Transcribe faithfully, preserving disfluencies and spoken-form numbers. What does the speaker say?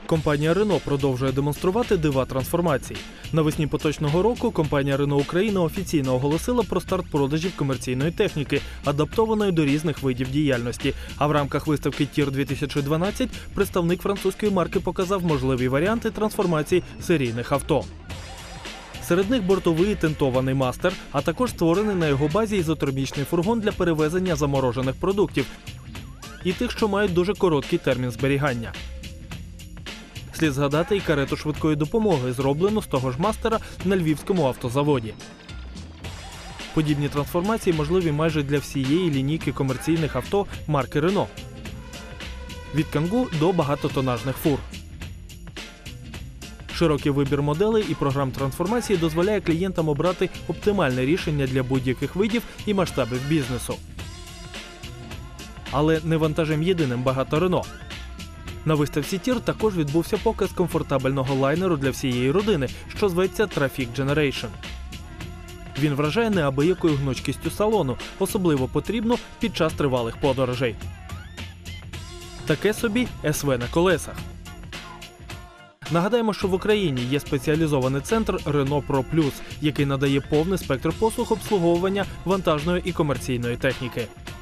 Компанія Renault продовжує демонструвати дива трансформації. Навесні поточного року компанія Renault Україна офіційно оголосила про старт продажів комерційної техніки, адаптованої до різних видів діяльності. А в рамках виставки тір дві тисячі дванадцять представник французької марки показав можливі варіанти трансформації серійних авто. Серед них бортовий тентований мастер, а також створений на його базі ізотермічний фургон для перевезення заморожених продуктів і тих, що мають дуже короткий термін зберігання. Слід згадати і карету швидкої допомоги, зроблену з того ж мастера на Львівському автозаводі. Подібні трансформації можливі майже для всієї лінійки комерційних авто марки Renault. Від Кангу до багатотонажних фур. Широкий вибір моделей і програм трансформації дозволяє клієнтам обрати оптимальне рішення для будь-яких видів і масштабів бізнесу. Але не вантажем єдиним багато Renault. На виставці тір також відбувся показ комфортабельного лайнеру для всієї родини, що зветься Trafic Generation. Він вражає неабиякою гнучкістю салону, особливо потрібно під час тривалих подорожей. Таке собі ес ве на колесах. Нагадаємо, що в Україні є спеціалізований центр Renault Pro Plus, який надає повний спектр послуг обслуговування вантажної і комерційної техніки.